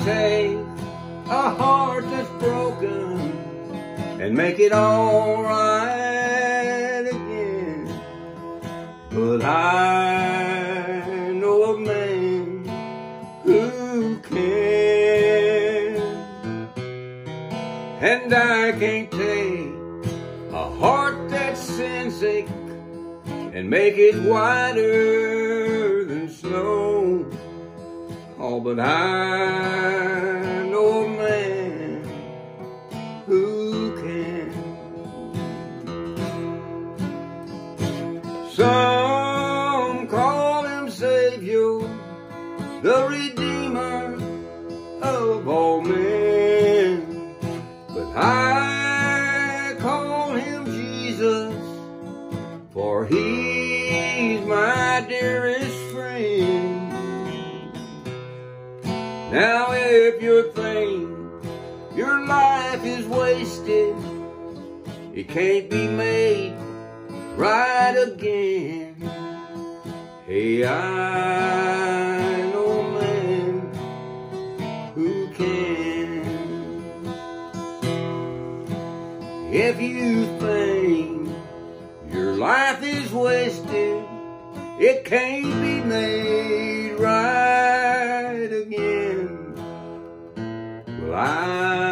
take a heart that's broken and make it all right again. But I know a man who can, and I can't take a heart that's sin sick and make it whiter than snow. Oh, but I know a man who can. Some call him Savior, the Redeemer of all men, but I call him Jesus, for he's my dearest friend. Now if you think your life is wasted, it can't be made right again. Hey, I know a man who can. If you think your life is wasted, it can't be made right again. Well,